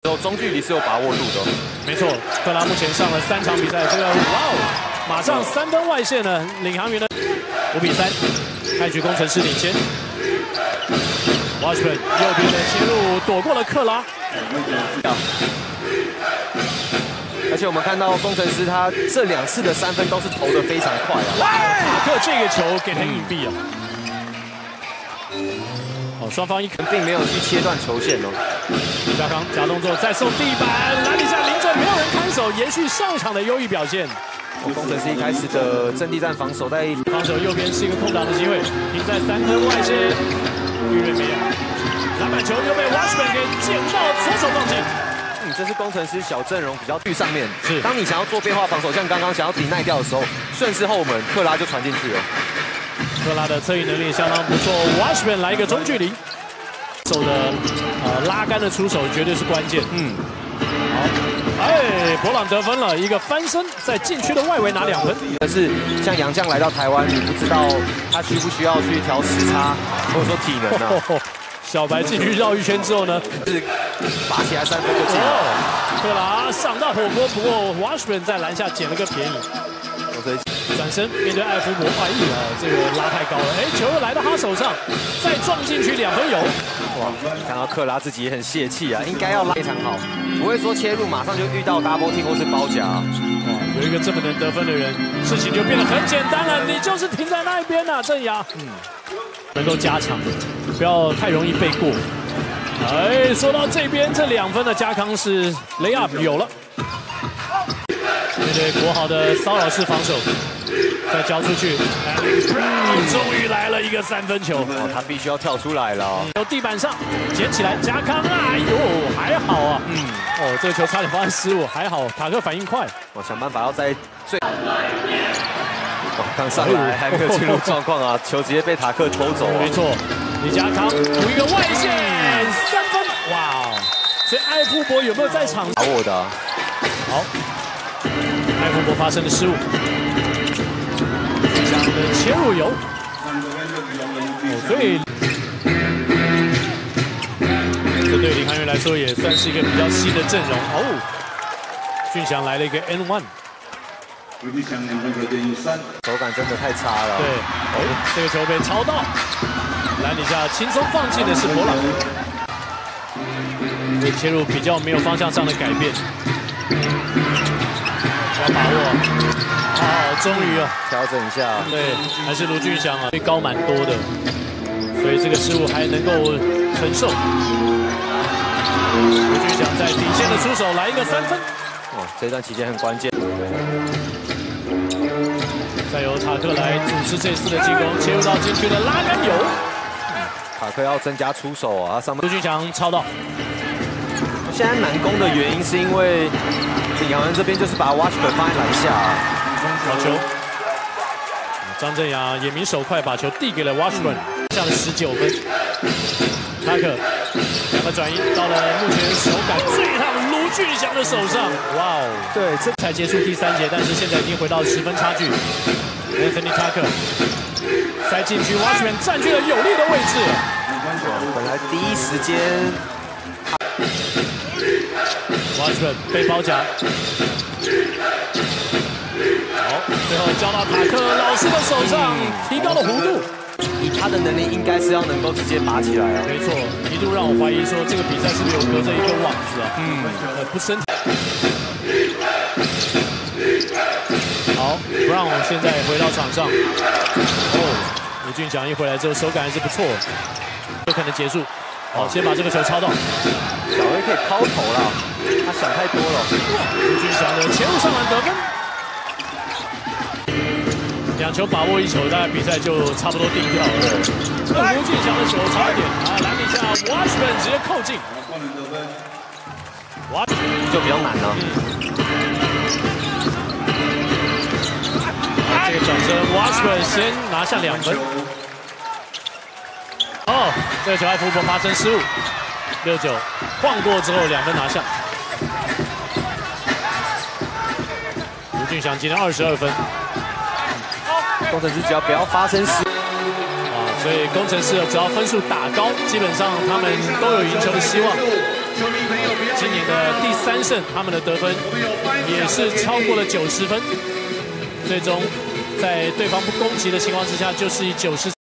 候，中距离是有把握度的。 没错，克拉目前上了3场比赛，这个哇哦，马上3分外线呢，领航员的5比3，开局工程师领先。Washburn 右边的切入躲过了克拉。 而且我们看到工程师他这2次的3分都是投得非常快啊。 塔克这个球给他隐蔽啊。哦，双方并没有去切断球线哦。 加康假动作再送地板，篮底下临阵没有人看守，延续上场的优异表现。 工程师一开始的阵地战防守在防守右边是一个空档的机会，停在3分外线，玉瑞没有，篮板球又被 Washburn 给捡到，左手放进。 这是工程师小阵容比较去上面， 是当你想要做变化防守，像刚刚想要抵耐掉的时候，顺势后门克拉就传进去了。 克拉的侧翼能力相当不错 ，Washburn 来一个中距离，手的拉杆的出手绝对是关键。好，博朗得分了，一个翻身在禁区的外围拿2分。 但是像杨将来到台湾，你不知道他需不需要去调时差，或者说体能啊。 小白进去绕一圈之后呢， 是拔起来3分就进了。 克拉上到火锅，不过 Washburn 在篮下捡了个便宜。转身面对艾夫伯，这个拉太高了，球又来到他手上，再撞进去2分有。 哇，看到克拉自己也很泄气啊，应该要拉非常好，不会说切入马上就遇到 double team 或是包夹。 哇，有一个这么能得分的人，事情就变得很简单了，你就是停在那一边啊，郑雅。能够加强，不要太容易被过。说到这边，这2分的加康是 layup 有了。面对国豪的骚扰式防守，再交出去，终于来了一个3分球。 他必须要跳出来了。 由地板上捡起来，加康还好啊。这个球差点发生失误，还好塔克反应快。 想办法要在最。刚上来还没有进入状况啊，球直接被塔克偷走。 没错，李家康补一个外线3分，哇！所以艾夫伯有没有在场？ 把握的。 好，艾夫伯发生的失误，这样的切入有，所以这对领航员来说也算是一个比较新的阵容。俊祥来了一个 N1。 手感真的太差了。 对，这个球被抄到，篮底下轻松放进的是博朗，所以切入比较没有方向上的改变，要把握。终于调整一下。 对，还是卢俊祥高蛮多的，所以这个失误还能够承受。卢俊祥在底线的出手来一个3分。 这段期间很关键。 再由塔克来组织这次的进攻，切入到禁区的拉杆有。 塔克要增加出手啊，上面卢俊祥抄到。 现在难攻的原因是因为领航员这边就是把 Washburn 放在篮下。 好球，张镇雅眼明手快，把球递给了 Washburn，下了19分。塔克2个转移到了目前手感最烫卢俊祥的手上，哇哦！ 对，这才结束第3节，但是现在已经回到10分差距。Anthony Tucker 塞进去 ，Washburn 占据了有利的位置。 本来第一时间 Washburn 被包夹。好，最后交到塔克老师的手上，提高了弧度。 以他的能力，应该是要能够直接拔起来啊。 没错，一度让我怀疑说这个比赛是不是有隔着一个网子啊？不深。好 ，Brown 现在回到场上。卢俊祥一回来之后，手感还是不错，有可能结束。好，先把这个球抄到。 小威可以抛投了，他想太多了。 卢俊祥的前入上篮得分。2球把握1球，大概比赛就差不多定掉了。卢俊祥的球差一点篮底下 Washburn 直接扣进， 就比较难了。 这个转身 Washburn 先拿下2分。这个球艾夫伯发生失误，6-9晃过之后2分拿下。卢俊祥今天22分。 工程师只要不要发生失误所以工程师只要分数打高，基本上他们都有赢球的希望。今年的 3胜，他们的得分也是超过了90分，最终在对方不攻击的情况之下，就是以90。